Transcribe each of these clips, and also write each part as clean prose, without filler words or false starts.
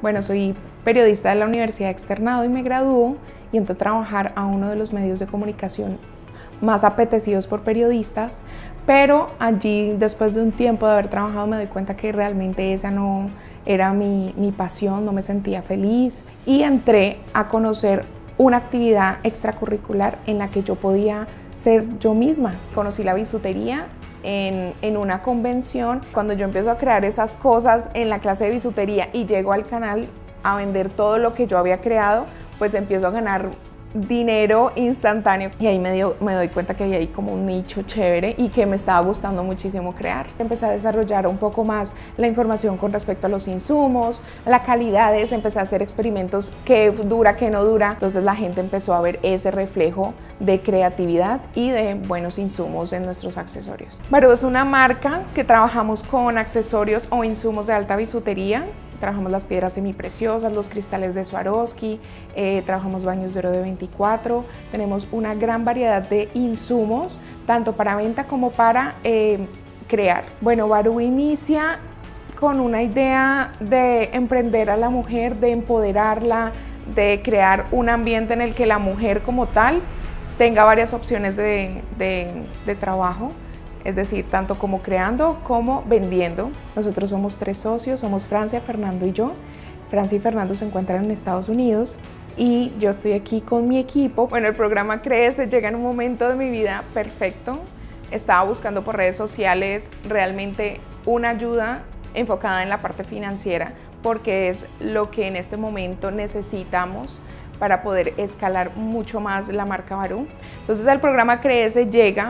Bueno, soy periodista de la Universidad Externado y me graduó y entré a trabajar a uno de los medios de comunicación más apetecidos por periodistas, pero allí, después de un tiempo de haber trabajado, me doy cuenta que realmente esa no era mi pasión, no me sentía feliz, y entré a conocer una actividad extracurricular en la que yo podía ser yo misma. Conocí la bisutería en una convención. Cuando yo empiezo a crear esas cosas en la clase de bisutería y llego al canal a vender todo lo que yo había creado, pues empiezo a ganar dinero instantáneo, y ahí me doy cuenta que hay como un nicho chévere y que me estaba gustando muchísimo crear. Empecé a desarrollar un poco más la información con respecto a los insumos, la calidades, empecé a hacer experimentos, qué dura, qué no dura. Entonces la gente empezó a ver ese reflejo de creatividad y de buenos insumos en nuestros accesorios. Barú es una marca que trabajamos con accesorios o insumos de alta bisutería. Trabajamos las piedras semipreciosas, los cristales de Swarovski, trabajamos baños de oro de 24, tenemos una gran variedad de insumos, tanto para venta como para crear. Bueno, Barú inicia con una idea de emprender a la mujer, de empoderarla, de crear un ambiente en el que la mujer como tal tenga varias opciones de trabajo. Es decir, tanto como creando como vendiendo. Nosotros somos 3 socios, somos Francia, Fernando y yo. Francia y Fernando se encuentran en Estados Unidos y yo estoy aquí con mi equipo. Bueno, el programa Crece llega en un momento de mi vida perfecto. Estaba buscando por redes sociales realmente una ayuda enfocada en la parte financiera, porque es lo que en este momento necesitamos para poder escalar mucho más la marca Barú. Entonces el programa Crece llega,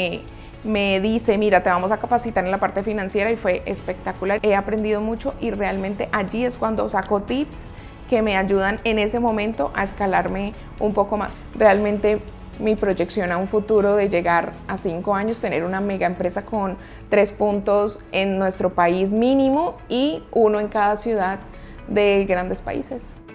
me dice, mira, te vamos a capacitar en la parte financiera, y fue espectacular. He aprendido mucho y realmente allí es cuando saco tips que me ayudan en ese momento a escalarme un poco más. Realmente mi proyección a un futuro de llegar a 5 años, tener una mega empresa con 3 puntos en nuestro país mínimo y 1 en cada ciudad de grandes países.